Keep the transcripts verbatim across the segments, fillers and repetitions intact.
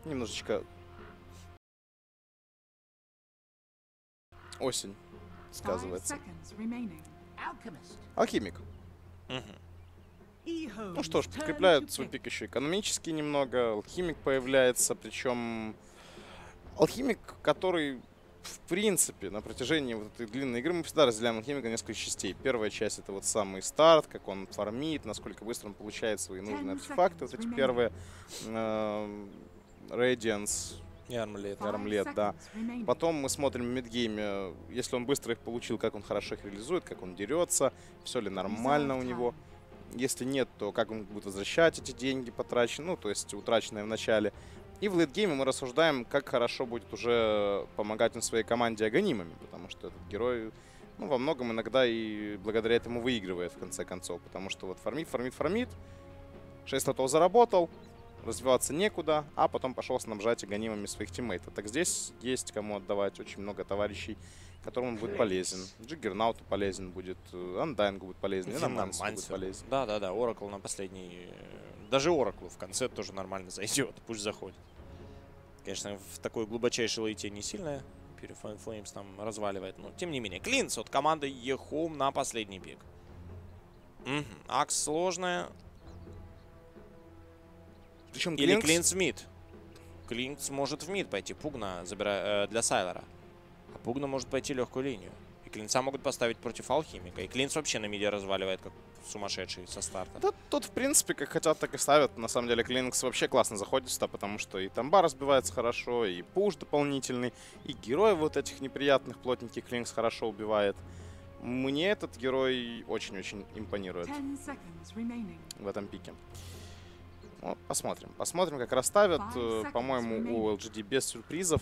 Немножечко осень сказывается. Алхимик. Угу. Ну что ж, подкрепляют свой пик еще экономически немного. Алхимик появляется, причем алхимик, который, в принципе, на протяжении вот этой длинной игры мы всегда разделяем алхимика на несколько частей. Первая часть — это вот самый старт, как он фармит, насколько быстро он получает свои нужные артефакты. Вот эти первые э, Radiance, Армлет. Армлет, да. Потом мы смотрим в мидгейме, если он быстро их получил, как он хорошо их реализует, как он дерется, все ли нормально у него. Если нет, то как он будет возвращать эти деньги потраченные, ну, то есть утраченные в начале. И в лейтгейме мы рассуждаем, как хорошо будет уже помогать он своей команде аганимами, потому что этот герой, ну, во многом иногда и благодаря этому выигрывает в конце концов, потому что вот фармит, фармит, фармит, шесть слотов заработал, развиваться некуда, а потом пошел снабжать аганимами своих тиммейтов. Так здесь есть кому отдавать, очень много товарищей, которым он будет полезен. Джиггернауту полезен будет, Андайнгу будет полезен, и Намансу будет полезен. Да, да, да, Оракл на последний. Даже Ораклу в конце тоже нормально зайдет, пусть заходит. Конечно, в такой глубочайшей лейте не сильно Purifying Flames там разваливает, но тем не менее. Клинс от команды eHome на последний пик. Угу. Акс сложная. Причем Или Клинкс... Клинс в мид. Клинс может в мид пойти, Пугна забира... э, для Сайлора. А Пугна может пойти легкую линию. И Клинца могут поставить против Алхимика. И Клинц вообще на миде разваливает, как сумасшедший со старта. Да, тут, в принципе, как хотят, так и ставят. На самом деле, Клинкс вообще классно заходит сюда, потому что и тамба разбивается хорошо, и пуш дополнительный, и героев вот этих неприятных, плотненьких Клинкс хорошо убивает. Мне этот герой очень-очень импонирует в этом пике. Вот, посмотрим. Посмотрим, как расставят. По-моему, у эл джи ди без сюрпризов.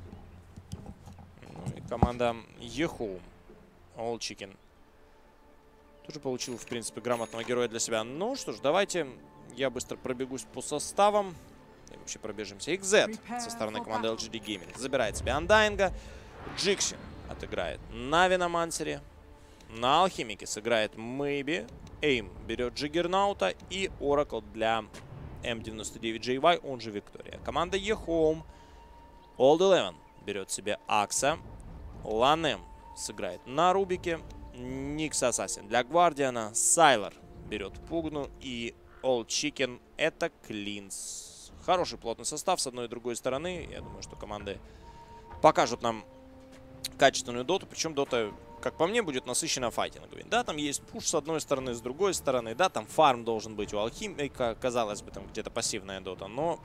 Ну, и команда eHome. All Chicken. Тоже получил, в принципе, грамотного героя для себя. Ну что ж, давайте я быстро пробегусь по составам. И вообще пробежимся. икс зет со стороны команды эл джи ди Gaming забирает себе Андайнга. Джикси отыграет на Виномансере. На Алхимике сыграет Мэйби. Эйм берет Джиггернаута. И Оракл для эм девяносто девять джей вай, он же Виктория. Команда eHome. Олд Eleven берет себе Акса. Ланем сыграет на Рубике. Никс Ассасин для Гвардиана. Сайлор берет Пугну. И All Chicken это Клинс. Хороший плотный состав с одной и другой стороны. Я думаю, что команды покажут нам качественную доту. Причем дота, как по мне, будет насыщена файтинговой. Да, там есть пуш с одной стороны, с другой стороны. Да, там фарм должен быть у Алхимика. Казалось бы, там где-то пассивная дота. Но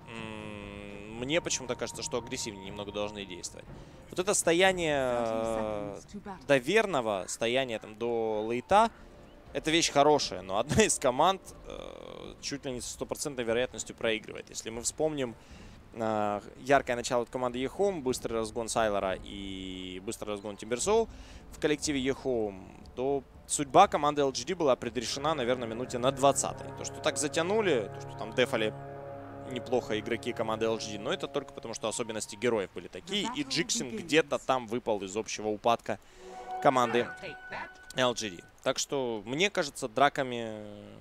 мне почему-то кажется, что агрессивнее немного должны действовать. Вот это стояние э, до верного, стояние там до лейта, это вещь хорошая. Но одна из команд э, чуть ли не с стопроцентной вероятностью проигрывает. Если мы вспомним э, яркое начало от команды eHome, быстрый разгон Сайлора и быстрый разгон Тимберсоу в коллективе eHome, то судьба команды эл джи ди была предрешена, наверное, минуте на двадцатой. То, что так затянули, то, что там дефали неплохо игроки команды эл джи ди, но это только потому, что особенности героев были такие, и Джиксин где-то там выпал из общего упадка команды эл джи ди. Так что, мне кажется, драками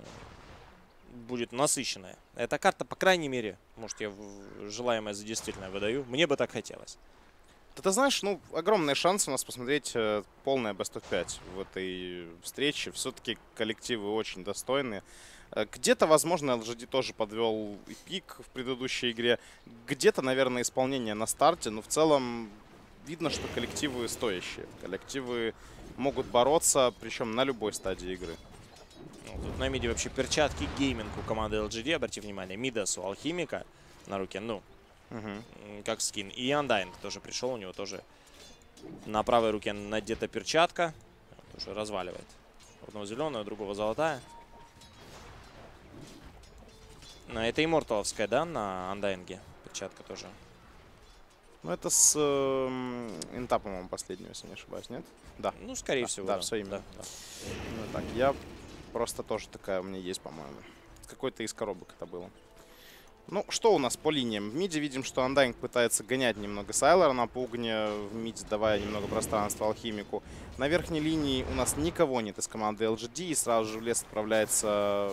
будет насыщенная эта карта, по крайней мере, может, я желаемое за действительное выдаю, мне бы так хотелось. Да ты знаешь, ну, огромные шансы у нас посмотреть э, полное бест оф пять в этой встрече. Все-таки коллективы очень достойные. Где-то, возможно, эл джи ди тоже подвел и пик в предыдущей игре. Где-то, наверное, исполнение на старте. Но в целом видно, что коллективы стоящие. Коллективы могут бороться, причем на любой стадии игры. Ну, тут на миде вообще перчатки гейминг у команды эл джи ди. Обрати внимание, Мидас у Алхимика на руке. Ну, угу. Как скин. И Андайнг тоже пришел. У него тоже на правой руке надета перчатка. Тоже разваливает. Одного зеленого, другого золотая. Это имморталовская, да, на Андайнге? Перчатка тоже. Ну, это с э, инта, по-моему, последнего, если не ошибаюсь, нет? Да. Ну, скорее да, всего. Да, да. все именно. Да, да. Ну, так, я просто тоже такая у меня есть, по-моему. Какой-то из коробок это было. Ну, что у нас по линиям? В миде видим, что Андайнг пытается гонять немного Сайлора на Пугне, в миде давая немного пространства Алхимику. На верхней линии у нас никого нет из команды эл джи ди, и сразу же в лес отправляется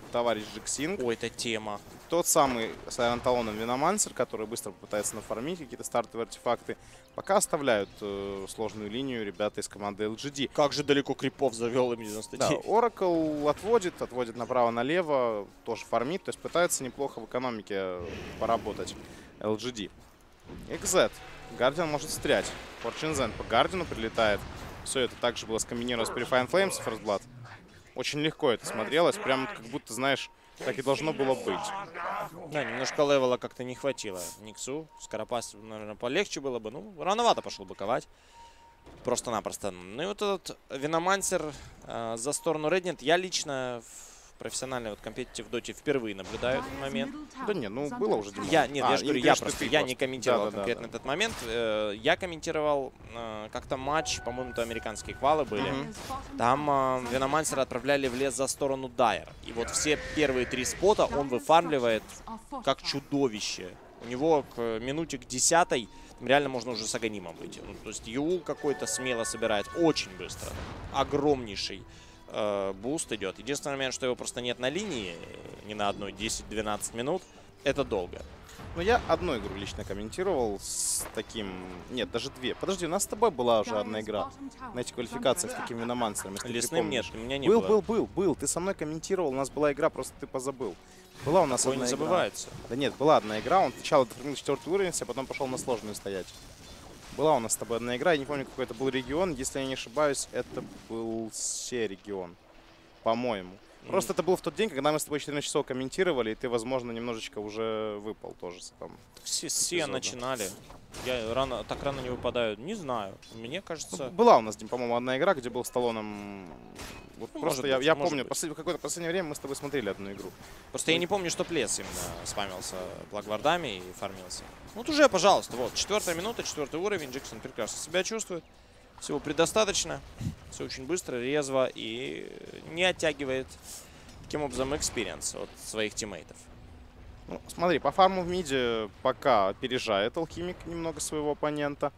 товарищ Джиксинг. Ой, это тема. Тот самый с Айронталоном Виномансер, который быстро попытается нафармить какие-то стартовые артефакты. Пока оставляют э, сложную линию ребята из команды эл джи ди. Как же далеко крипов завел им девяносто девять. Да, Oracle отводит, отводит направо-налево, тоже фармит. То есть пытается неплохо в экономике поработать эл джи ди. икс зет. Гардиан может встрять. Fortune Zen по Гардиану прилетает. Все это также было скомбинировано с Purifying Flames и First Blood. Очень легко это смотрелось, прям как будто, знаешь, так и должно было быть. Да, немножко левела как-то не хватило Никсу. Скоропас, наверное, полегче было бы. Ну, рановато пошел быковать. Просто-напросто. Ну и вот этот Виномансер э, за сторону Реднет. Я лично в профессиональной вот компетитив доте впервые наблюдаю этот момент. Да не, ну было уже. Димон. Я, нет, а, я же говорю, я просто, я просто не комментировал да, да, конкретно да, да. этот момент. Э, я комментировал э, как-то матч, по-моему, то американские квалы были. Mm-hmm. Там э, Виномансера отправляли в лес за сторону Дайер. И вот все первые три спота он выфармливает как чудовище. У него к минуте к десятой реально можно уже с Аганимом выйти. Ну, то есть Юл какой-то смело собирает очень быстро. Огромнейший э, буст идет. Единственный момент, что его просто нет на линии, ни на одной десять-двенадцать минут. Это долго. Ну, я одну игру лично комментировал с таким... Нет, даже две. Подожди, у нас с тобой была уже одна игра на этих квалификациях с таким Виномансером, если Лесным нет, у меня не был, было. Был, был, был. Ты со мной комментировал, у нас была игра, просто ты позабыл. Была у нас Такое одна не игра. забывается. Да нет, была одна игра, он сначала дофармил четвертый уровень, а потом пошел на сложную стоять. Была у нас с тобой одна игра, я не помню, какой это был регион. Если я не ошибаюсь, это был Се-регион, по-моему. Просто это был в тот день, когда мы с тобой четырнадцать часов комментировали, и ты, возможно, немножечко уже выпал тоже. Там, все все начинали. Я рано, так рано не выпадаю. Не знаю. Мне кажется... Была у нас, Дим, по-моему, одна игра, где был с Талоном... Вот ну, просто быть, я, я помню, быть. в какое-то последнее время мы с тобой смотрели одну игру. Просто я не помню, что Плес именно спамился благвардами и фармился. Вот уже, пожалуйста, вот, четвертая минута, четвертый уровень. Джексон прекрасно себя чувствует. Всего предостаточно. Все очень быстро, резво и не оттягивает таким образом экспириенс от своих тиммейтов. Ну, смотри, по фарму в миде пока опережает Алхимик немного своего оппонента.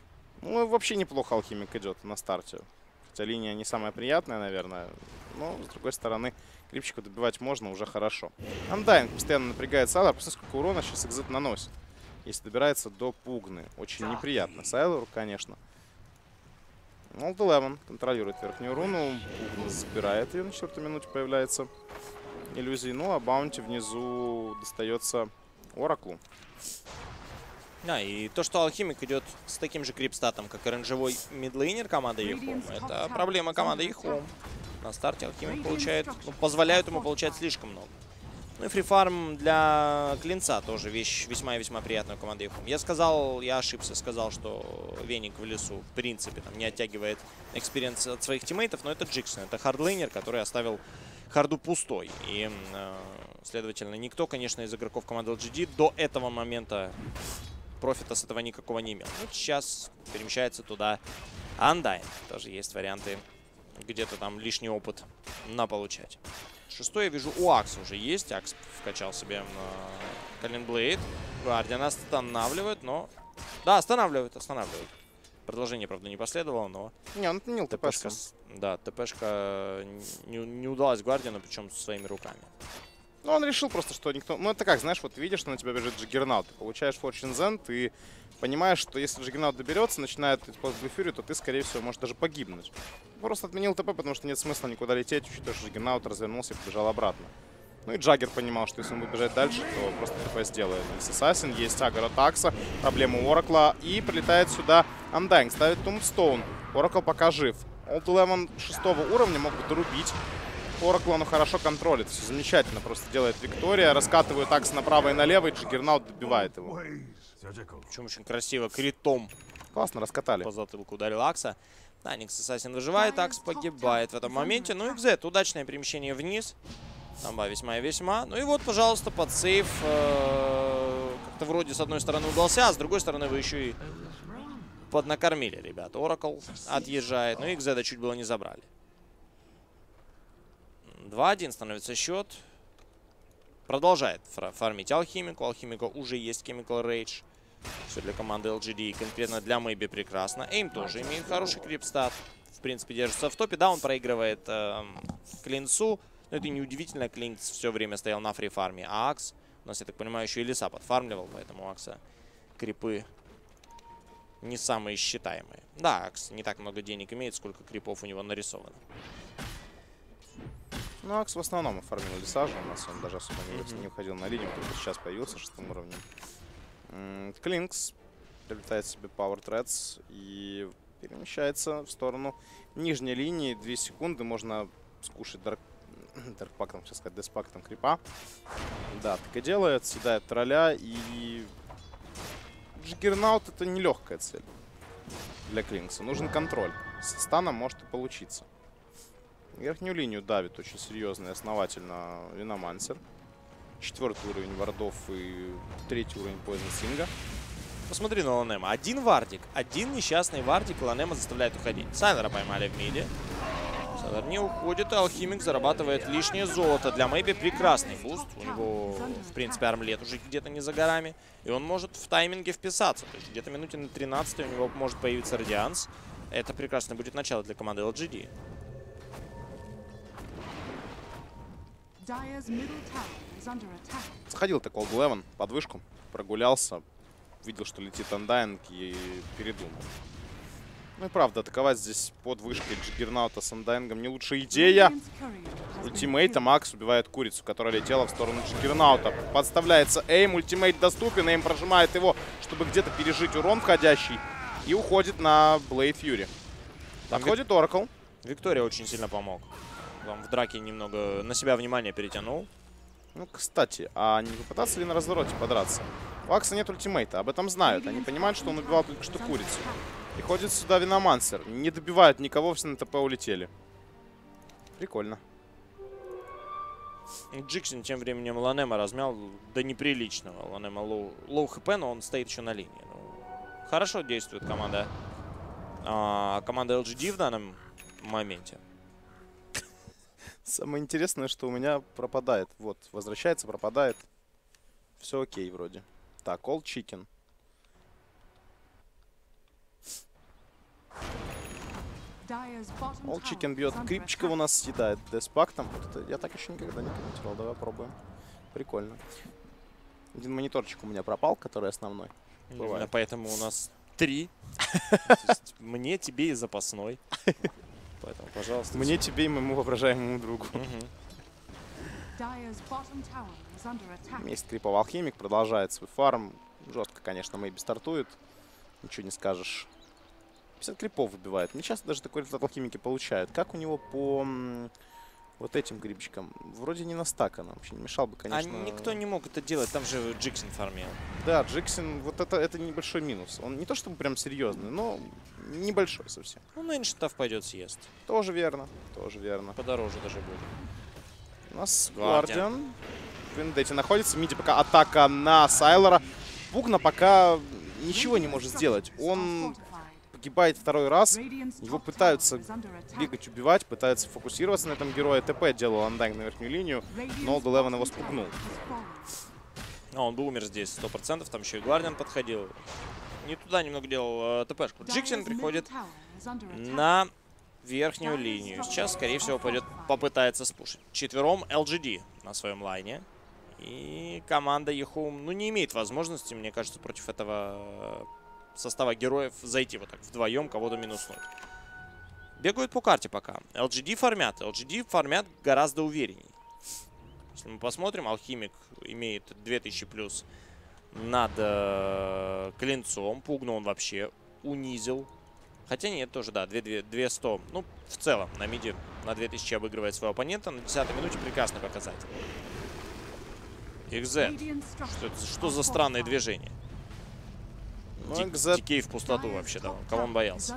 Ну, вообще неплохо Алхимик идет на старте. Хотя линия не самая приятная, наверное. Но, с другой стороны, крипчику добивать можно, уже хорошо. Undying постоянно напрягает Сайлор. Посмотри, сколько урона сейчас экзит наносит. Если добирается до Пугны. Очень неприятно Сайлору, конечно. Олд Элевен контролирует верхнюю руну. Пугна забирает ее на четвертой минуте, появляется иллюзии. Ну, а баунти внизу достается Ораклу. Да, и то, что Алхимик идет с таким же крипстатом, как и рейнджевой мидлейнер команды Ехом, это проблема команды Ехом. На старте Алхимик получает, ну, позволяют ему получать слишком много. Ну и фрифарм для Клинца тоже вещь весьма и весьма приятная у команды Ехом. Я сказал, я ошибся, сказал, что Веник в лесу, в принципе, там не оттягивает экспириенс от своих тиммейтов, но это Джиксон, это хардлейнер, который оставил харду пустой. И, э, следовательно, никто, конечно, из игроков команды эл джи ди до этого момента профита с этого никакого не имел. Ну, сейчас перемещается туда Undying. Тоже есть варианты где-то там лишний опыт наполучать. Шестой я вижу у Акса уже есть. Акс вкачал себе на Калинблейд. Гвардиан останавливает, но... Да, останавливает, останавливает. Продолжение, правда, не последовало, но... Не, он отменил ТПшка. Да, ТПшка не, не удалась Гвардиану, причем со своими руками. Ну, он решил просто, что никто... Ну, это как, знаешь, вот видишь, что на тебя бежит Джиггернаут. Ты получаешь Fortune Zen, ты понимаешь, что если Джиггернаут доберется, начинает пост Blue Fury, то ты, скорее всего, можешь даже погибнуть. Просто отменил ТП, потому что нет смысла никуда лететь, учитывая, что Джиггернаут развернулся и побежал обратно. Ну и Джаггер понимал, что если он будет бежать дальше, то просто ТП сделает. Есть Ассасин, есть Агро Такса, проблема у Оракла. И прилетает сюда Undying, ставит Тумбстоун. Оракл пока жив. Олд Элевен шестого уровня мог бы дорубить. Оракл он хорошо контролит, все замечательно, просто делает Виктория, раскатывает Акс направо и налево, и Джиггернаут добивает его. Причем очень красиво, критом. Классно раскатали. По затылку ударил Акса. Да, Никс Ассасин выживает, Акс погибает в этом моменте. Ну и икс зет, удачное перемещение вниз. Тамба весьма и весьма. Ну и вот, пожалуйста, под сейф. Э, как-то вроде с одной стороны удался, а с другой стороны вы еще и поднакормили, ребята. Оракл отъезжает, ну и икс зет чуть было не забрали. два один становится счет. Продолжает фармить Алхимику. Алхимика уже есть Chemical Rage. Все для команды эл джи ди. И конкретно для Мэйби прекрасно. Эйм тоже имеет хороший крипстат. В принципе, держится в топе. Да, он проигрывает э, Клинцу. Но это неудивительно, Клинкс все время стоял на фри-фарме, а Акс, у нас, я так понимаю, еще и леса подфармливал, поэтому у Акса крипы не самые считаемые. Да, Акс не так много денег имеет, сколько крипов у него нарисовано. Ну, Акс в основном оформил леса же у нас, он даже особо не, mm-hmm. не уходил на линию, только сейчас появился шестым уровнем. Клинкс прилетает себе Power Threads и перемещается в сторону нижней линии. Две секунды можно скушать Дарк... Даркпактом, сейчас сказать, Деспактом крипа. Да, так и делает, съедает тролля, и Джиггернаут — это нелегкая цель для Клинкса. Нужен контроль. С станом может и получиться. Верхнюю линию давит очень серьезно и основательно Виномансер. Четвертый уровень вардов и третий уровень Poison Sting. Посмотри на Ланема. Один вардик, один несчастный вардик Ланема заставляет уходить. Сайлера поймали в миде. Сайлер не уходит, и Алхимик зарабатывает лишнее золото. Для Мэйби прекрасный буст. У него, в принципе, армлет уже где-то не за горами. И он может в тайминге вписаться. То есть где-то минуте на тринадцатой у него может появиться Радианс. Это прекрасно будет начало для команды эл джи ди. Заходил-то Колд Левен под вышку, прогулялся, видел, что летит Undying и передумал. Ну и правда, атаковать здесь под вышкой Джиггернаута с Undying не лучшая идея. Ультимейта Макс убивает курицу, которая летела в сторону Джиггернаута. Подставляется эйм, ультимейт доступен, эйм прожимает его, чтобы где-то пережить урон входящий. И уходит на Блейд Фьюри. Подходит Оракл. Виктория очень сильно помог. Вам в драке немного на себя внимание перетянул. Ну, кстати, а не попытаться ли на развороте подраться? У Акса нет ультимейта, об этом знают. Они понимают, что он убивал только что курицу. Приходит сюда Виномансер. Не добивают никого, все на ТП улетели. Прикольно. Джиксин тем временем Ланема размял до неприличного. Ланема лоу, лоу хп, но он стоит еще на линии. Ну, хорошо действует команда. А, команда эл джи ди в данном моменте. Самое интересное, что у меня пропадает. Вот, возвращается, пропадает. Все окей вроде. Так, Old Chicken. Old Chicken бьет крипчиков, у нас съедает Деспактом. Вот я так еще никогда не комментировал. Давай попробуем. Прикольно. Один мониторчик у меня пропал, который основной. Именно поэтому у нас три. Мне, тебе и запасной. Поэтому, пожалуйста. Мне, тебе и моему воображаемому другу. Месть крипов Алхимик продолжает свой фарм. Жестко, конечно, Мэйби стартует. Ничего не скажешь. пятьдесят крипов выбивает. Не часто даже такой результат Алхимики получают. Как у него по вот этим грибчикам? Вроде не настакано. Вообще не мешал бы, конечно. А никто не мог это делать. Там же Джиксин фармил. Да, Джиксин, вот это, это небольшой минус. Он не то чтобы прям серьезный, но небольшой совсем. Ну, на иншитав пойдет съест. Тоже верно. Тоже верно. Подороже даже будет. У нас Гвардиан. В Вендетте находится. Миди пока атака на Сайлера. Пугна пока ничего не может сделать. Он погибает второй раз. Его пытаются бегать, убивать, пытаются фокусироваться на этом герое. ТП делал Undying на верхнюю линию, но Old Eleven его спугнул. А он бы умер здесь сто процентов. Там еще и Гвардиан подходил. Не туда немного делал э, ТПшку. Джиксин приходит на верхнюю линию. Сейчас, скорее всего, пойдет попытается спушить. Четвером эл джи ди на своем лайне. И команда Ехоум, ну, не имеет возможности, мне кажется, против этого состава героев зайти вот так вдвоем, кого-то минуснуть. Бегают по карте пока. эл джи ди фармят. эл джи ди фармят гораздо уверенней. Если мы посмотрим, Алхимик имеет две тысячи плюс над э, Клинцом. Пугну он вообще унизил. Хотя нет, тоже, да, две сто. Ну, в целом, на миде на две тысячи обыгрывает своего оппонента. На десятой минуте прекрасный показатель. икс зет. Что, это, что за странное движение? Ну, Дикей в пустоту вообще дал. Кого он боялся?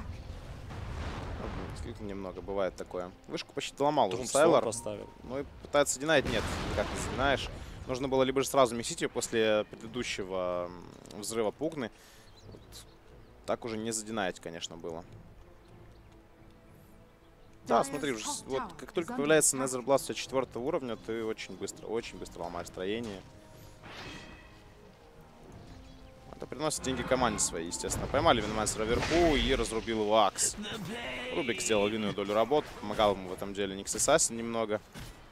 Немного бывает такое. Вышку почти доломал уже Сайлер. Поставил. Ну и пытается динать. Нет, никак не задинаешь. Нужно было либо же сразу месить ее после предыдущего взрыва Пугны. Вот. Так уже не задинать, конечно, было. Да, смотри, уже, вот как только появляется Nether Blast четвертого уровня, ты очень быстро, очень быстро ломаешь строение. Это приносит деньги команде своей, естественно. Поймали Виномансера вверху и разрубил его Акс. Рубик сделал львиную долю работы, помогал ему в этом деле Никс Ассасин немного.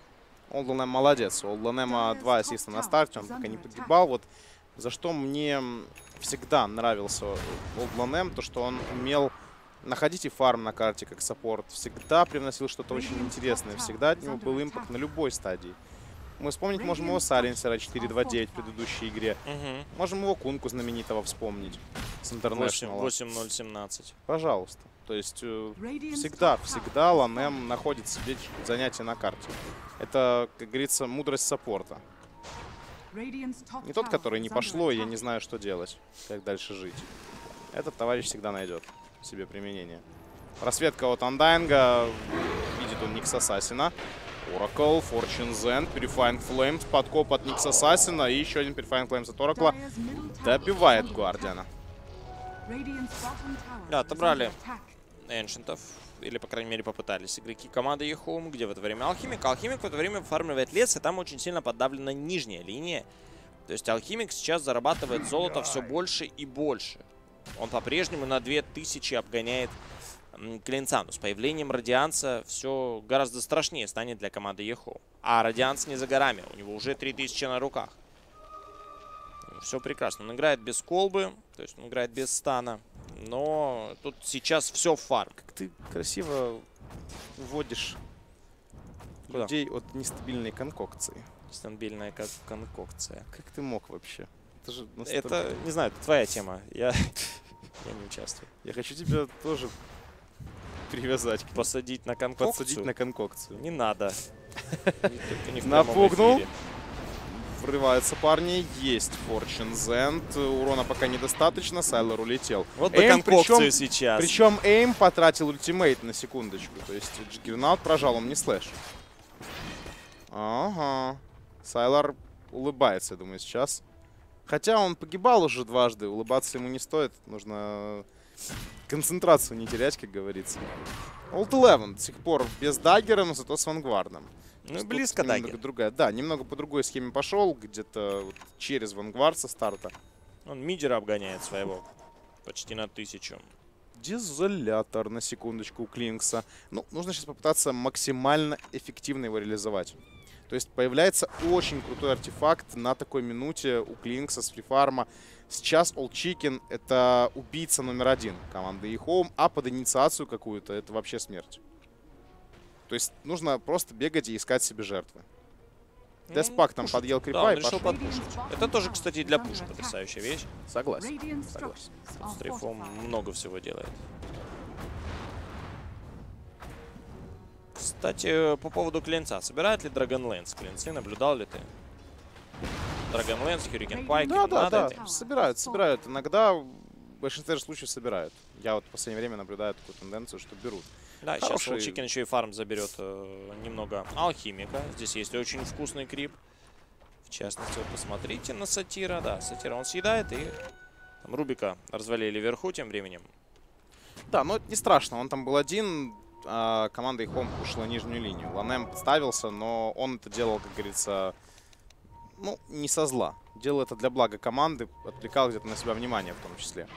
Олдланем молодец. У Олдланема два ассиста на старте, он пока не погибал. Вот за что мне всегда нравился Олдланем, то что он умел находить и фарм на карте как саппорт. Всегда привносил что-то очень интересное. Всегда от него был импакт на любой стадии. Мы вспомнить можем его Сайленсера четыре два девять в предыдущей игре. Угу. Можем его Кунку знаменитого вспомнить с Интернешнала. восемь ноль семнадцать. Пожалуйста. То есть э, всегда, всегда Ланем находит себе занятие на карте. Это, как говорится, мудрость саппорта. Не тот, который не пошло, и я не знаю, что делать, как дальше жить. Этот товарищ всегда найдет себе применение. Просветка от Андайнга. Видит он Никс Ассасина. Oracle, Fortune Zen, Purifying Flames, подкоп от Никс Ассасина и еще один Purifying Flames от Оракла. Добивает Гвардиана. Да, отобрали Эншентов. Или, по крайней мере, попытались игроки команды eHome, где в это время Алхимик. Алхимик в это время фармливает лес, и там очень сильно подавлена нижняя линия. То есть Алхимик сейчас зарабатывает золото все больше и больше. Он по-прежнему на две тысячи обгоняет Клинца. Но с появлением Радианса все гораздо страшнее станет для команды eHome. А Радианс не за горами, у него уже три тысячи на руках. Все прекрасно. Он играет без колбы, то есть он играет без стана. Но тут сейчас все в фарм. Как ты красиво уводишь Куда? людей от нестабильной конкокции. Нестабильная как конкокция. Как ты мог вообще? Это, же настолько... Это, не знаю, это твоя тема. Я, я не участвую. Я хочу тебя тоже привязать. К... Посадить на конкокцию? Подсадить на конкокцию. Не надо. Напугнул. Врываются парни. Есть Fortune Zen. Урона пока недостаточно. Сайлор улетел. Вот до конкокцию сейчас. Причем Эйм потратил ультимейт на секундочку. То есть Джиггернаут прожал, он не слэш. Ага. Сайлор улыбается, я думаю, сейчас. Хотя он погибал уже дважды. Улыбаться ему не стоит. Нужно концентрацию не терять, как говорится. Олд Элевен до сих пор без даггера, но зато с вангвардом. Ну и близко даггер. Другая. Да, немного по другой схеме пошел. Где-то вот через вангвард со старта. Он мидера обгоняет своего. Почти на тысячу. Дезолятор на секундочку у Клинкса. Ну, нужно сейчас попытаться максимально эффективно его реализовать. То есть появляется очень крутой артефакт на такой минуте у Клинкса с фрифарма. Сейчас All Chicken — это убийца номер один команды eHome, а под инициацию какую-то это вообще смерть. То есть нужно просто бегать и искать себе жертвы. Ну, Деспак там подъел крипа да, и он решил пошел. подпушить. Это тоже, кстати, и для пуша потрясающая вещь. Согласен. Согласен. Он с трейфом много всего делает. Кстати, по поводу клинца. Собирает ли Dragonlance клинцы? Наблюдал ли ты? Dragonlance, Hurricane Pike. Да, да, да. Это? Собирают, собирают. Иногда, в большинстве случаев, собирают. Я вот в последнее время наблюдаю такую тенденцию, что берут. Да, Хороший... сейчас All Chicken еще и фарм заберет э, немного алхимика. Здесь есть очень вкусный крип. В частности, вот посмотрите на Сатира. Да, Сатира он съедает, и там Рубика развалили вверху тем временем. Да, но это не страшно. Он там был один, а команда eHome ушла нижнюю линию. Ланем подставился, но он это делал, как говорится, ну, не со зла. Делал это для блага команды, отвлекал где-то на себя внимание в том числе.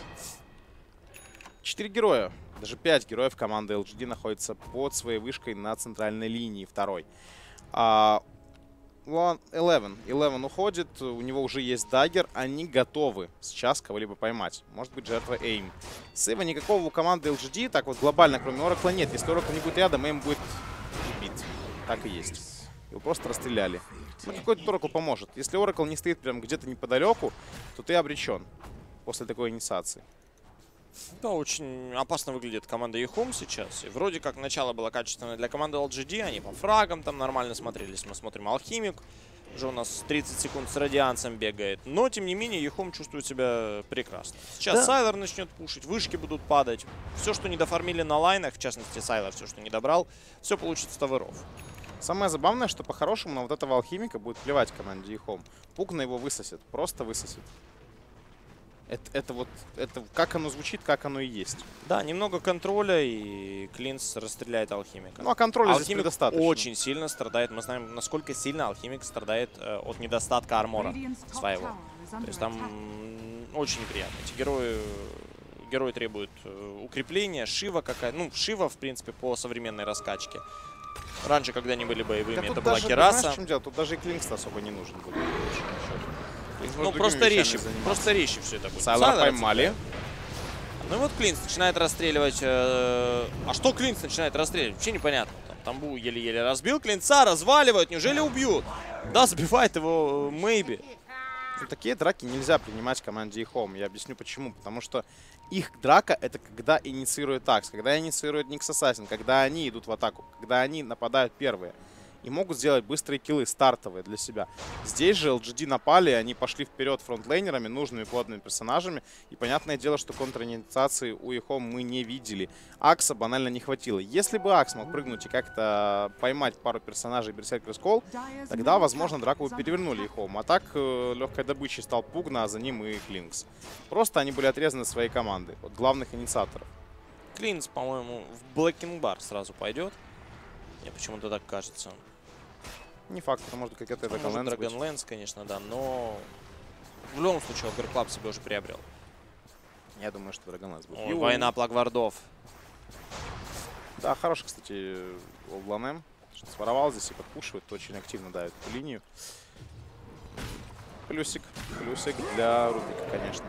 Четыре героя. Даже пять героев команды эл джи ди находятся под своей вышкой на центральной линии второй. А Элевен. Элевен уходит, у него уже есть даггер, они готовы сейчас кого-либо поймать. Может быть, жертва Эйм. Сейва никакого у команды эл джи ди, так вот глобально, кроме Оракла, нет. Если Оракл не будет рядом, Эйм будет убит. Так и есть. Его просто расстреляли. Ну, какой-то Оракл поможет. Если Оракл не стоит прям где-то неподалеку, то ты обречен после такой инициации. Да, очень опасно выглядит команда eHome сейчас. И вроде как начало было качественное для команды эл джи ди. Они по фрагам там нормально смотрелись. Мы смотрим Алхимик. Уже у нас тридцать секунд с Радиансом бегает. Но, тем не менее, eHome чувствует себя прекрасно. Сейчас да. Сайлор начнет пушить, вышки будут падать. Все, что не дофармили на лайнах, в частности, Сайлор все, что не добрал, все получится с таверов. Самое забавное, что по-хорошему на вот этого Алхимика будет плевать команде eHome. Пук на его высосет. Просто высосет. Это, это вот, это как оно звучит, как оно и есть. Да, немного контроля, и Клинс расстреляет Алхимика. Ну, а контроля Алхимик здесь предостаточно. Очень сильно страдает. Мы знаем, насколько сильно Алхимик страдает э, от недостатка армора своего. То есть там очень неприятно. Эти герои, герои требуют э, укрепления. Шива какая. Ну, Шива, в принципе, по современной раскачке. Раньше, когда они были боевыми, да это была была Кераса. В чем дело? Тут даже и Клинкс особо не нужен будет. Ну, просто резче, просто резче все это будет. Сайлора поймали. Ну и вот Клинкс начинает расстреливать. Э... А что Клинкс начинает расстреливать? Вообще непонятно. Там Тамбу еле-еле разбил. Клинца разваливают. Неужели убьют? Да, сбивает его Мэйби. Ну, такие драки нельзя принимать в команде eHome. Я объясню почему. Потому что их драка — это когда инициирует Акс, когда инициирует Никс Ассасин, когда они идут в атаку, когда они нападают первые. И могут сделать быстрые киллы, стартовые для себя. Здесь же эл джи ди напали, они пошли вперед фронтлейнерами, нужными плотными персонажами. И понятное дело, что контринициации у eHome мы не видели. Акса банально не хватило. Если бы Акс мог прыгнуть и как-то поймать пару персонажей Berserker's Call, тогда, возможно, драку бы перевернули eHome. А так э, легкой добычей стал Пугна, а за ним и Клинкс. Просто они были отрезаны своей командой от главных инициаторов. Клинкс, по-моему, в Blacking Bar сразу пойдет. Мне почему-то так кажется. Не факт, это может какая-то ну, Dragonlance быть. Dragonlance, конечно, да, но в любом случае Overclub себе уже приобрел. Я думаю, что Dragonlance будет. Ой, война плагвардов. Да, хороший, кстати, Олбланем. Своровал здесь и подпушивает, очень активно давит эту линию. Плюсик, плюсик для Рубика, конечно.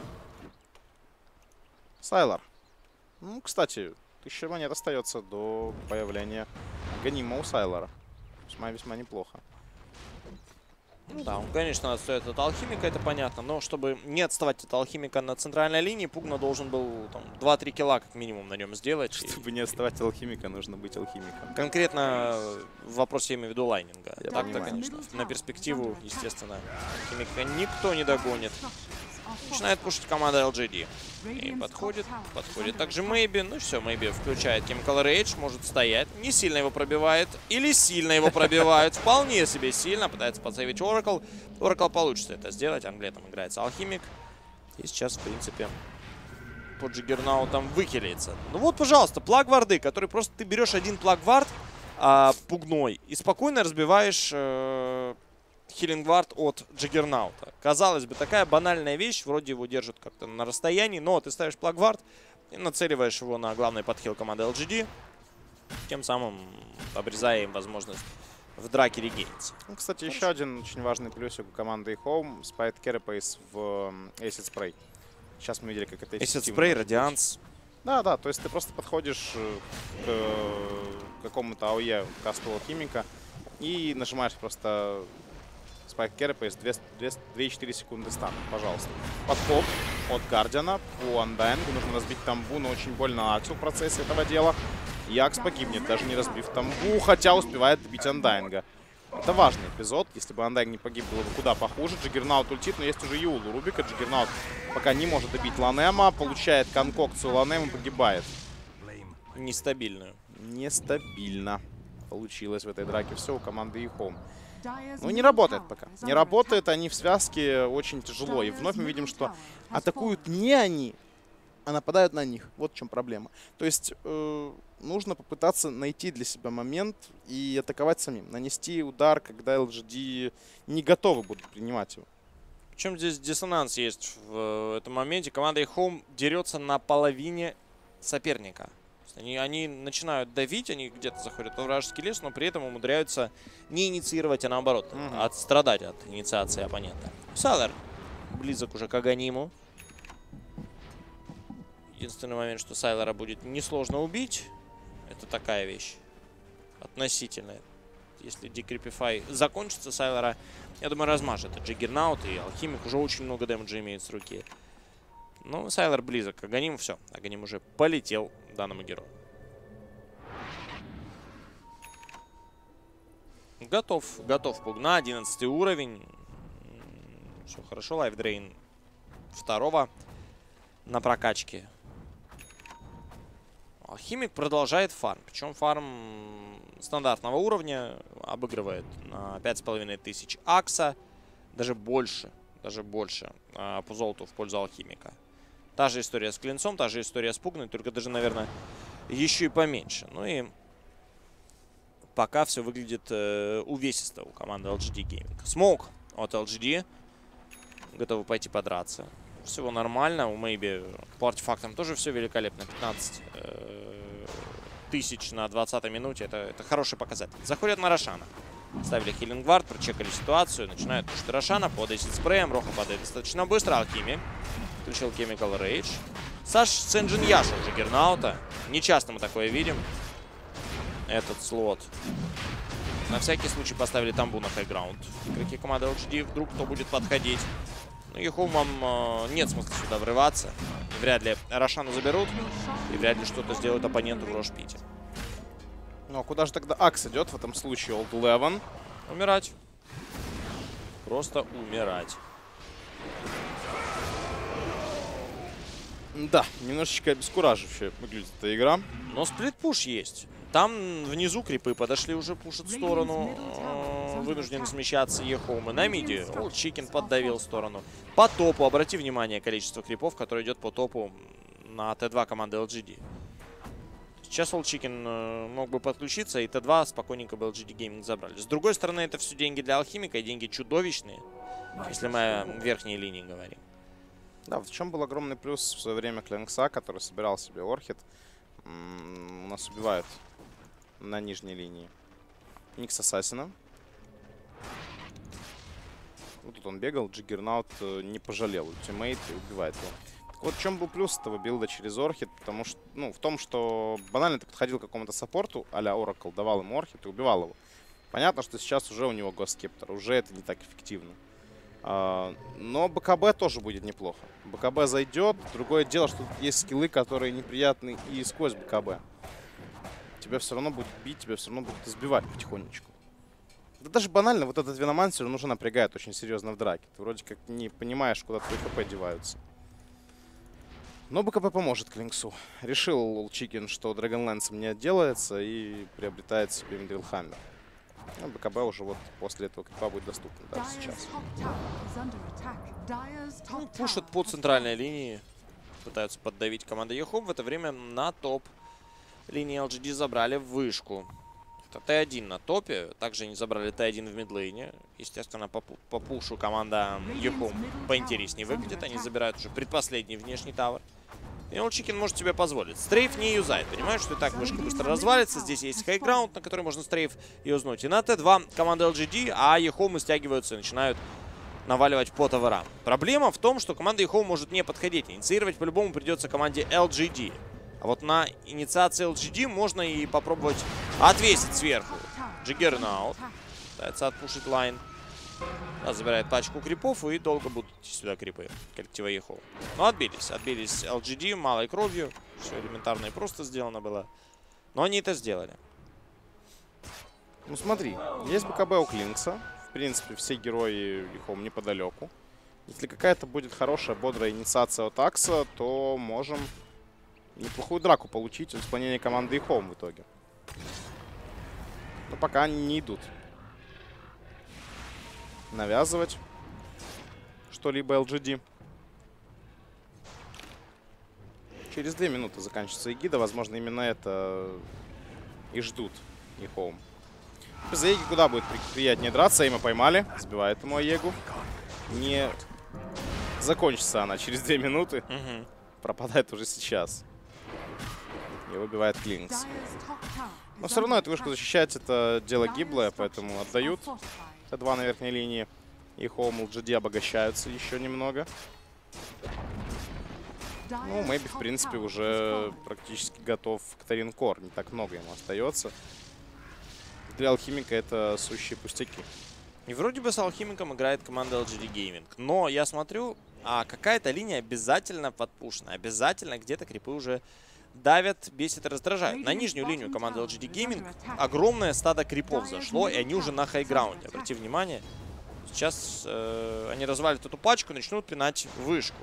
Сайлор. Ну, кстати, тысяча монет остается до появления Ганима у Сайлора. Весьма-весьма неплохо. Ну да, он, конечно, отстает от Алхимика, это понятно. Но чтобы не отставать от Алхимика на центральной линии, Пугна должен был два-три килла как минимум на нем сделать. Чтобы и... не отставать от Алхимика, нужно быть Алхимиком. Конкретно в вопросе я имею в виду лайнинга. Так-то, конечно, понимаю. на перспективу, естественно, Алхимика никто не догонит. Начинает пушить команда эл джи ди. И подходит, подходит также Мэйби. Ну все, Мэйби включает Chemical Rage, может стоять. Не сильно его пробивает. Или сильно его пробивают. Вполне себе сильно. Пытается подсейвить Oracle. Oracle получится это сделать. Англетом играется Алхимик. И сейчас, в принципе, под Джиггернаутом выкилится. Ну вот, пожалуйста, плагварды, который просто ты берешь один плагвард а, пугной и спокойно разбиваешь... Э Хиллингвард от Джиггернаута. Казалось бы, такая банальная вещь. Вроде его держат как-то на расстоянии. Но ты ставишь плагвард и нацеливаешь его на главный подхил команды эл джи ди. Тем самым обрезая им возможность в драке регениться. Ну, кстати, Хорошо. еще один очень важный плюсик у команды eHome. Спайт Carapace в Acid Spray. Сейчас мы видели, как это Acid Spray, Радианс. Да, да. То есть ты просто подходишь к какому-то АОЕ касту Алхимика и нажимаешь просто... Спайк Carapace, две и четыре секунды стан, пожалуйста. Подкоп от Гардиана по Андайнгу. Нужно разбить Тамбу, но очень больно Аксу в процессе этого дела. И Акс погибнет, даже не разбив Тамбу, хотя успевает добить Андайнга. Это важный эпизод. Если бы Андайнг не погиб, было бы куда похуже. Джиггернаут ультит, но есть уже Юл у Рубика. Джиггернаут пока не может добить Ланема, получает конкокцию Ланема и погибает. Нестабильную. Нестабильно получилось в этой драке. Все у команды eHome. Ну, не работает пока. Не работает, они в связке очень тяжело. И вновь мы видим, что атакуют не они, а нападают на них. Вот в чем проблема. То есть э, нужно попытаться найти для себя момент и атаковать самим. Нанести удар, когда эл джи ди не готовы будут принимать его. Причем здесь диссонанс есть в этом моменте. Команда eHome дерется на половине соперника. Они, они начинают давить, они где-то заходят во вражеский лес, но при этом умудряются не инициировать, а наоборот, mm-hmm. отстрадать от инициации оппонента. Сайлор близок уже к Аганиму. Единственный момент, что Сайлора будет несложно убить, это такая вещь относительная. Если Decrepify закончится, Сайлора, я думаю, размажет. Это Джиггернаут и Алхимик уже очень много дэмэджа имеет с руки. Ну, Сайлор близок к Аганиму, все. Аганим уже полетел данному герою. Готов, готов Пугна, одиннадцатый уровень. Все хорошо, лайфдрейн второго на прокачке. Алхимик продолжает фарм. Причем фарм стандартного уровня обыгрывает на пять с половиной тысяч акса. Даже больше, даже больше а, по золоту в пользу Алхимика. Та же история с Клинцом, та же история с Пугной, только даже, наверное, еще и поменьше. Ну и пока все выглядит э, увесисто у команды эл джи ди Gaming. Смоук от эл джи ди. Готовы пойти подраться. Всего нормально. У Мэйби по артефактам тоже все великолепно. пятнадцать э, тысяч на двадцатой минуте. Это, это хороший показатель. Заходят на Рошана. Ставили хилинг вард, прочекали ситуацию. Начинают пушить Рошана под эйсид спреем. Роха падает достаточно быстро. Алхими включил Chemical Rage. Саш Сенджин Яша уже Гернаута. Не часто мы такое видим. Этот слот. На всякий случай поставили тамбу на хайграунд. Игроки команды эл джи ди, вдруг кто будет подходить. Ну, Ехоумам э, нет смысла сюда врываться. Вряд ли Рошану заберут. И вряд ли что-то сделают оппоненту в Рошпите. Ну, а куда же тогда Акс идет в этом случае? Олд Eleven. Умирать. Просто умирать. Да, немножечко обескураживающая выглядит эта игра. Но сплит-пуш есть. Там внизу крипы подошли, уже пушат в сторону. Э, вынужден смещаться Ехоума на миде. Олд Чикен поддавил в сторону. По топу. Обрати внимание, количество крипов, которое идет по топу на тэ два команды эл джи ди. Сейчас Олд Чикен э, мог бы подключиться, и тэ два спокойненько бы эл джи ди Gaming забрали. С другой стороны, это все деньги для Алхимика, и деньги чудовищные, если мы о верхней линии говорим. Да, в чем был огромный плюс в свое время Клинкса, который собирал себе Орхид. У нас убивают на нижней линии Никс Ассасина. Вот тут он бегал, Джиггернаут не пожалел ультимейт и убивает его. Так вот, в чем был плюс этого билда через Орхид? Потому что, ну, в том, что банально ты подходил к какому-то саппорту, а-ля Oracle, давал ему Орхид и убивал его. Понятно, что сейчас уже у него Госкептор, уже это не так эффективно. Uh, но БКБ тоже будет неплохо. БКБ зайдет. Другое дело, что тут есть скиллы, которые неприятны и сквозь БКБ. Тебя все равно будет бить, тебя все равно будут избивать потихонечку. Да даже банально вот этот Виномансер, он уже напрягает очень серьезно в драке. Ты вроде как не понимаешь, куда твои ХП деваются. Но БКБ поможет Клинксу. Решил Олд Чикен, что Драгонлэнсом не отделается и приобретает себе Мидрилхаммер. Ну, БКБ уже вот после этого крипа будет доступен даже сейчас. Ну, пушат по центральной линии. Пытаются поддавить команду Ехом. В это время на топ линии эл джи ди забрали вышку. Это тэ один на топе. Также они забрали тэ один в мидлейне. Естественно, по, по пушу команда Ехом поинтереснее выглядит. Они забирают уже предпоследний внешний тавер. И Олд Чикен может себе позволить. Стрейф не юзает. Понимаешь, что и так вышка быстро развалится. Здесь есть хайграунд, на который можно стрейф юзнуть. И на тэ два команда эл джи ди, а Ехомы стягиваются и начинают наваливать по таверам. Проблема в том, что команда Ехом может не подходить. Инициировать по-любому придется команде эл джи ди. А вот на инициации эл джи ди можно и попробовать отвесить сверху. Джиггернаут. Пытается отпушить лайн. Да, забирает пачку крипов, и долго будут идти сюда крипы коллектива Ехом. Но отбились. Отбились эл джи ди малой кровью. Все элементарно и просто сделано было. Но они это сделали. Ну смотри, есть БКБ у Клинкса. В принципе, все герои Ехом неподалеку. Если какая-то будет хорошая, бодрая инициация от Акса, то можем неплохую драку получить в исполнении команды Ехом в итоге. Но пока они не идут навязывать что-либо эл джи ди. Через две минуты заканчивается Эгида. Возможно, именно это и ждут Ехом. Без Аеги куда будет приятнее драться. Эйма поймали. Сбивает ему Аегу. Не закончится она через две минуты. Угу. Пропадает уже сейчас. Его убивает Клинкс. Но все равно эту вышку защищать — это дело гиблое, поэтому отдают. тэ два на верхней линии. И Хоум, эл джи ди обогащаются еще немного. Ну, Мэйби, в принципе, уже практически готов к Таринкор. Не так много ему остается. Для Алхимика это сущие пустяки. И вроде бы с Алхимиком играет команда эл джи ди Gaming. Но я смотрю, а какая-то линия обязательно подпушена. Обязательно где-то крипы уже давят, бесит и раздражают. На нижнюю линию команды эл джи ди Gaming огромное стадо крипов зашло, и они уже на хайграунде. Обрати внимание, сейчас э, они развалят эту пачку и начнут пинать вышку.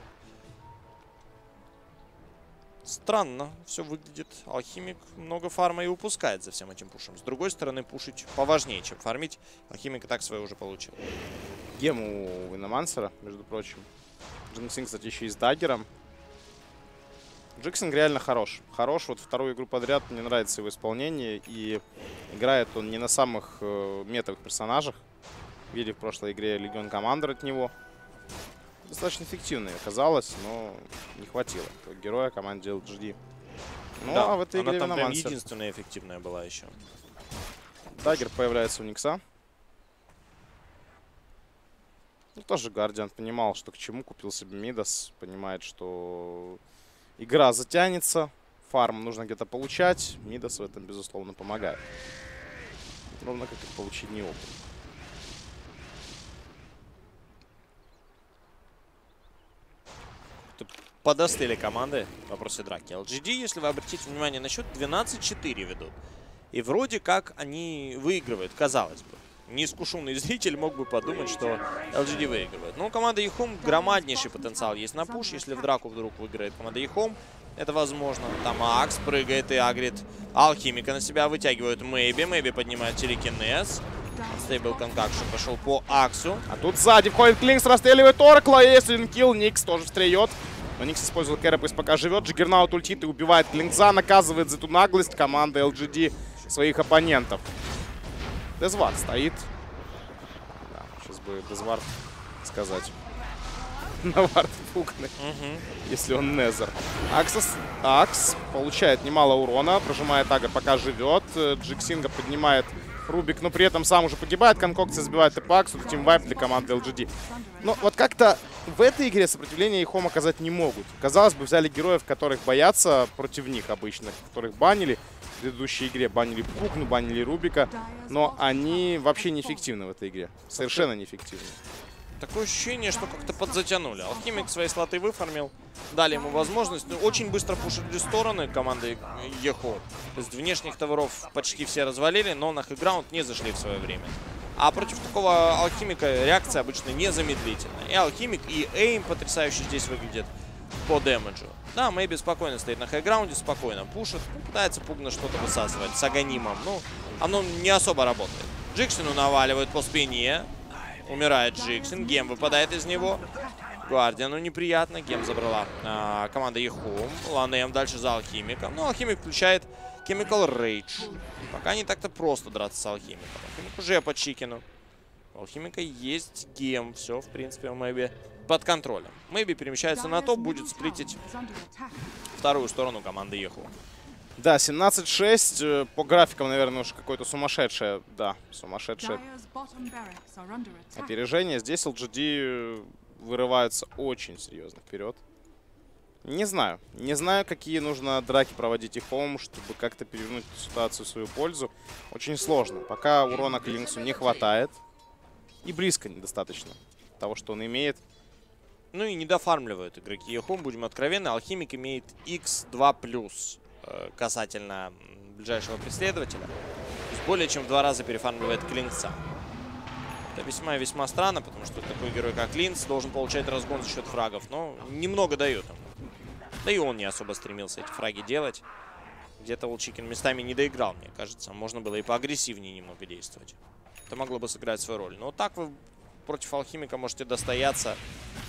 Странно все выглядит. Алхимик много фарма и упускает за всем этим пушем. С другой стороны, пушить поважнее, чем фармить. Алхимик и так свое уже получил. Гему у Виномансера, между прочим. Джинксинг, кстати, еще и с даггером. Джиксинг реально хорош. Хорош. Вот вторую игру подряд мне нравится его исполнение. И играет он не на самых э, метовых персонажах. Видели в прошлой игре Легион Командер от него. Достаточно эффективной оказалось, но не хватило героя команде эл джи ди. Ну, да, а в этой она игре там прям Виномансер. единственная эффективная была еще. Даггер появляется у Никса. Ну, тоже Гардиан понимал, что к чему, купил себе Мидас. Понимает, что игра затянется, фарм нужно где-то получать. Мидас в этом, безусловно, помогает. Ровно как и в получении опыта. Подостыли команды в вопросе драки. эл джи ди, если вы обратите внимание на счет, двенадцать четыре ведут. И вроде как они выигрывают, казалось бы. Неискушенный зритель мог бы подумать, что эл джи ди выигрывает. Но у команды Ехом громаднейший потенциал есть на пуш. Если в драку вдруг выиграет команда Ехом, это возможно. Там Акс прыгает и агрит Алхимика на себя, вытягивают Мэйби. Мэйби поднимает телекинез. Стейбл конкакшн пошел по Аксу. А тут сзади входит Клинкс, расстреливает Оракла. Есть один килл, Никс тоже встреет. Но Никс использовал Кэра, пусть пока живет. Джиггернаут ультит и убивает Клинкса. Наказывает за эту наглость команда эл джи ди своих оппонентов. Дезвард стоит. Да, сейчас бы Дезвард сказать. Навард пукнет, угу. Если он Незер. Аксос, Акс получает немало урона. Прожимает Агр, пока живет. Джиксинга поднимает Рубик, но при этом сам уже погибает. Конкокция забивает Эпаксу. Это тимвайп для команды эл джи ди. Но вот как-то в этой игре сопротивление Ехом оказать не могут. Казалось бы, взяли героев, которых боятся против них обычных, которых банили. В предыдущей игре банили Пукну, банили Рубика. Но они вообще неэффективны в этой игре. Совершенно неэффективны. Такое ощущение, что как-то подзатянули. Алхимик свои слоты выфармил. Дали ему возможность. Но очень быстро пушили стороны команды Ехо. То есть внешних товаров почти все развалили, но на хэкграунд не зашли в свое время. А против такого Алхимика реакция обычно незамедлительная. И Алхимик, и Эйм потрясающе здесь выглядит по дэмэджу. Да, Мэйби спокойно стоит на хайграунде, спокойно пушит. Пытается пугно что-то высасывать с Аганимом. Ну, оно не особо работает. Джиксину наваливают по спине. Умирает Джиксин. Гем выпадает из него. Гвардиану неприятно. Гем забрала а, команда Ехом. Ланэм дальше за Алхимиком. Ну, Алхимик включает Chemical Rage. Пока не так-то просто драться с Алхимиком. Алхимик уже по чикину. У Алхимика есть гем. Все, в принципе, у Мэйби под контролем. Мэйби перемещается на топ. Будет сплитить вторую сторону команды Ехо. Да, семнадцать шесть. По графикам, наверное, уж какое-то сумасшедшее, да, сумасшедшее опережение. Здесь эл джи ди вырываются очень серьезно вперед. Не знаю. Не знаю, какие нужно драки проводить Ехом, чтобы как-то перевернуть ситуацию в свою пользу. Очень сложно. Пока урона Клинксу не хватает. И близко недостаточно того, что он имеет. Ну и не дофармливают игроки Ехом, будем откровенны. Алхимик имеет икс два плюс. Касательно ближайшего преследователя. То есть более чем в два раза перефармливает Клинкса. Это весьма и весьма странно, потому что такой герой, как Клинкс, должен получать разгон за счет фрагов. Но немного дает ему. Да и он не особо стремился эти фраги делать. Где-то Олчикин местами не доиграл, мне кажется. Можно было и поагрессивнее немного действовать. Это могло бы сыграть свою роль. Но так вы против Алхимика можете достояться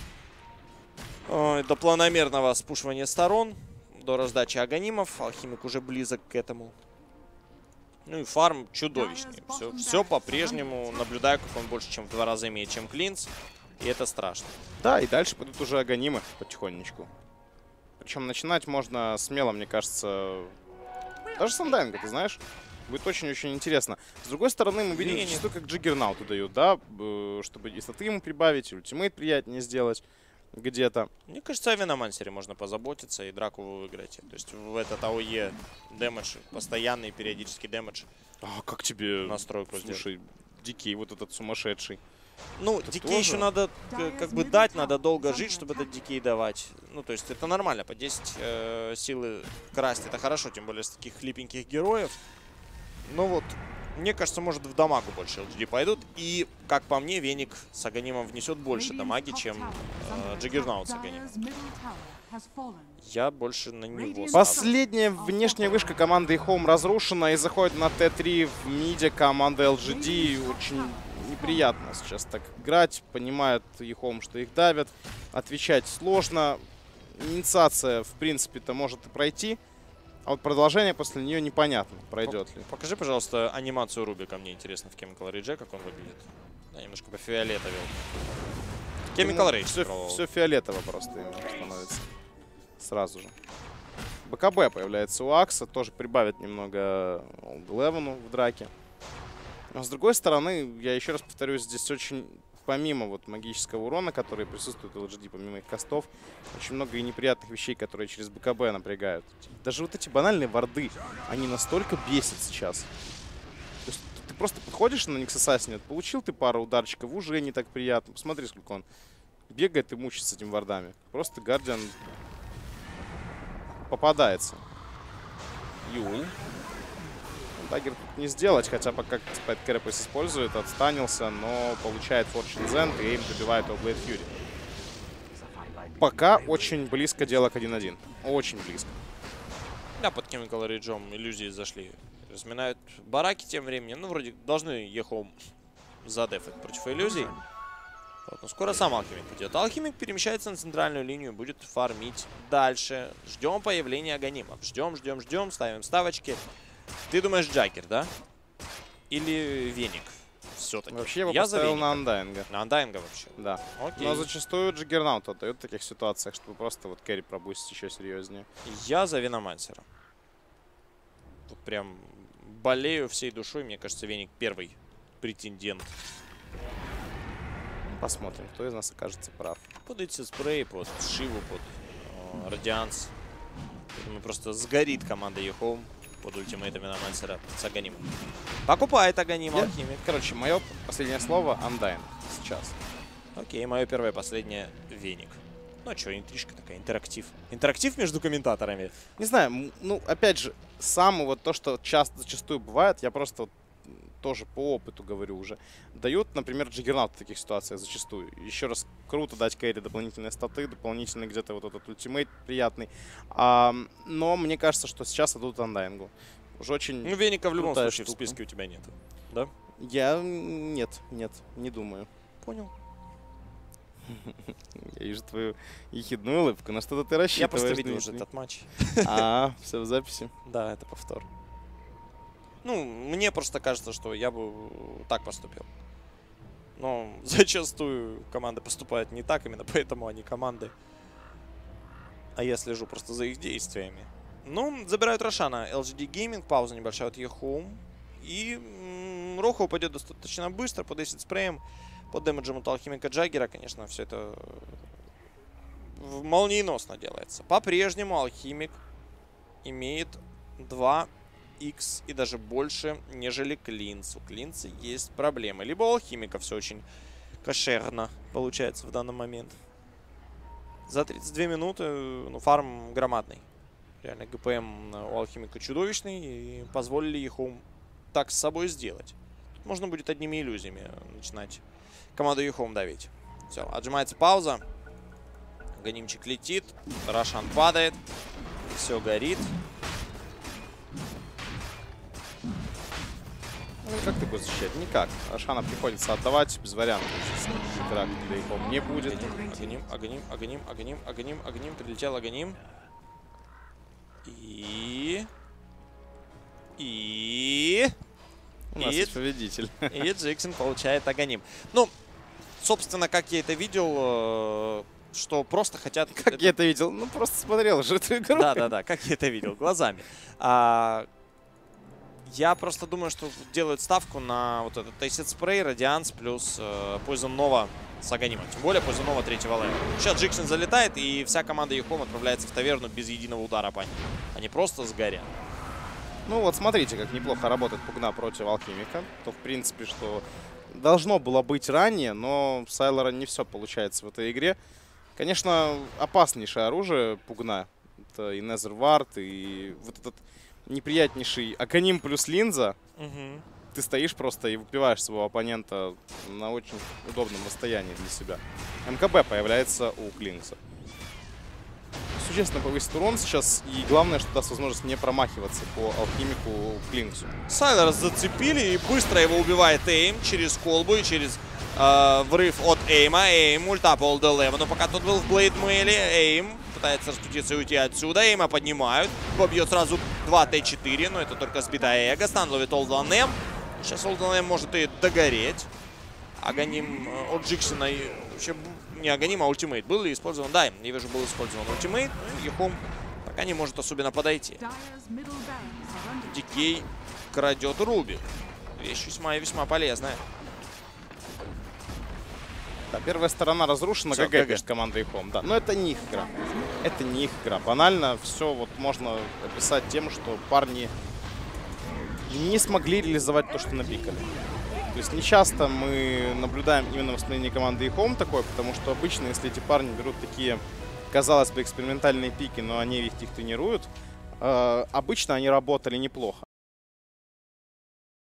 э, до планомерного спушивания сторон. До раздачи Аганимов. Алхимик уже близок к этому. Ну и фарм чудовищный. Все, все по-прежнему. Наблюдаю, как он больше, чем в два раза имеет, чем Клинц. И это страшно. Да, и дальше пойдут уже Аганимы потихонечку. Причем начинать можно смело, мне кажется. Даже с Андайнга, ты знаешь. Будет очень-очень интересно. С другой стороны, мы видим зачастую, как Джиггернауту дают, да? Чтобы и слоты ему прибавить, и ультимейт приятнее сделать. Где-то. Мне кажется, о Виномансере можно позаботиться и драку вы выиграете. То есть в этот АОЕ дэмэдж, постоянный периодический дэмэдж. А как тебе настройку слушай, сделать? Дикий вот этот сумасшедший. Ну, это дикей тоже? еще надо как бы дать, надо долго жить, чтобы этот дикей давать. Ну, то есть это нормально, по десять э, силы красть это хорошо, тем более с таких хлипеньких героев. Но вот, мне кажется, может в дамагу больше эл джи ди пойдут. И, как по мне, Веник с Аганимом внесет больше дамаги, чем э, Джиггернаут с Аганимом. Я больше на него ставлю. Последняя внешняя вышка команды Ехом разрушена и заходит на тэ три в миде команда эл джи ди. Очень неприятно сейчас так играть. Понимают Ехом, что их давят. Отвечать сложно. Инициация, в принципе-то, может и пройти. А вот продолжение после нее непонятно, пройдет ли. Покажи, пожалуйста, анимацию Рубика. Мне интересно в Chemical Rage, как он выглядит. Да, немножко по-фиолетовел. Chemical Rage. Все, все фиолетово просто ему становится. Сразу же. БКБ появляется у Акса, тоже прибавит немного Левену в драке. Но с другой стороны, я еще раз повторюсь, здесь очень, помимо вот магического урона, который присутствует в эл джи ди, помимо их кастов, очень много и неприятных вещей, которые через БКБ напрягают. Даже вот эти банальные варды, они настолько бесят сейчас. То есть ты просто подходишь на Никс Ассасина, получил ты пару ударчиков, уже не так приятно. Посмотри, сколько он бегает и мучается с этими вардами. Просто Гардиан попадается. Юл. Даггер тут не сделать, хотя пока Спайт Кэрапэс использует, отстанился, но получает Fortune Zend и им добивает его Blade Fury. Пока очень близко дело к один-один. Очень близко. Да, под Chemical Ridge'ом иллюзии зашли. Разминают бараки тем временем. Ну, вроде должны Ехом задефать против иллюзий. Вот, но скоро сам Алхимик идет. Алхимик перемещается на центральную линию, будет фармить дальше. Ждем появления Аганимов. Ждем, ждем, ждем, ставим ставочки. Ты думаешь Джаггер, да? Или Веник? Все-таки. Вообще я бы я поставил на Андайнга. На Андайнга вообще? Да. Окей. Но зачастую Джаггернаут отдает в таких ситуациях, чтобы просто вот керри пробустить еще серьезнее. Я за Виномансера. Тут прям болею всей душой. Мне кажется, Веник первый претендент. Посмотрим, кто из нас окажется прав. Под эти спреи, под Шиву, под э, Радианс. Я думаю, просто сгорит команда Ехом под ультимейтами на Мансера с Аганимом. Покупает Аганим Я... Алхимик. Короче, мое последнее слово Undying сейчас. Окей, мое первое последнее Веник. Ну а что, интрижка такая, интерактив. Интерактив между комментаторами. Не знаю, ну опять же, самое вот то, что часто, зачастую бывает, я просто вот тоже по опыту говорю уже, дают, например, Джаггернаут в таких ситуациях зачастую. Еще раз, круто дать керри дополнительные статы, дополнительный где-то вот этот ультимейт приятный. А, но мне кажется, что сейчас идут Андайнгу. Уже очень Ну, Веника в любом случае штука. в списке у тебя нет. Да? Я... Нет, нет, не думаю. Понял. Я вижу твою ехидную улыбку, на что-то ты рассчитываешь. Я просто видел уже этот матч. А, все в записи. Да, это повтор. Ну, мне просто кажется, что я бы так поступил. Но зачастую команды поступают не так, именно поэтому они команды. А я слежу просто за их действиями. Ну, забирают Рошана. эл джи ди Gaming, пауза небольшая от Ехом. И Роха упадет достаточно быстро под эсид спреем. Под дэмэджем от Алхимика Джаггера, конечно, все это молниеносно делается. По-прежнему Алхимик имеет два икс и даже больше, нежели Клинц. У Клинца есть проблемы. Либо у Алхимика все очень кошерно получается в данный момент. За тридцать две минуты, ну, фарм громадный. Реально, ГПМ у Алхимика чудовищный. И позволили Ехом так с собой сделать. Тут можно будет одними иллюзиями начинать команду Ехом давить. Все, отжимается пауза. Ганимчик летит. Рошан падает. Все горит. Ну, как ты будешь защищать? Никак. Рошана приходится отдавать без вариантов. Драк для Ехом не будет. Аганим, Аганим, Аганим, Аганим, Аганим, Аганим. Прилетел Аганим. И... И... У нас и... есть победитель. И Джексон получает Аганим. Ну, собственно, как я это видел, что просто хотят... Как это... я это видел? Ну, просто смотрел уже эту игру. Да-да-да, как я это видел, глазами. А... Я просто думаю, что делают ставку на вот этот Acid Spray, Радианс плюс э, Poison Nova с Аганимом. Тем более Poison Nova третьего левела. Сейчас Джексон залетает, и вся команда Ехом отправляется в таверну без единого удара по ним. Они просто сгорят. Ну вот смотрите, как неплохо работает Пугна против Алхимика. То, в принципе, что должно было быть ранее, но у Сайлора не все получается в этой игре. Конечно, опаснейшее оружие Пугна. Это и Незервард, и вот этот неприятнейший Аганим плюс линза. Угу. Ты стоишь просто и выпиваешь своего оппонента на очень удобном расстоянии для себя. МКБ появляется у Клинкса. Существенно повысит урон сейчас, и главное, что даст возможность не промахиваться по Алхимику Клинксу. Сайлора зацепили, и быстро его убивает Эйм через колбу и через э, врыв от Эйма. Эйм ульта по Олделеву, но пока тот был в Блейдмейле, Эйм пытается раскрутиться и уйти отсюда. Эйма поднимают. Побьет сразу два тэ четыре, но это только сбитая эго. Стан ловит Олденем. Сейчас Олденем может и догореть. Аганим э, от Джиксона и вообще не Аганим, а ультимейт был ли использован? Да, я вижу, был использован ультимейт. Ну, Ехом пока не может особенно подойти. Дикей крадет Руби. Вещь весьма и весьма полезная. Да, первая сторона разрушена, Всё, ГГ, ГГ. пишет команда Ихом. Да, но это не их игра. Это не их игра. Банально все вот можно описать тем, что парни не смогли реализовать то, что напикали. То есть не часто мы наблюдаем именно восстановление команды Ихом такое, потому что обычно, если эти парни берут такие, казалось бы, экспериментальные пики, но они их, их тренируют, э, обычно они работали неплохо.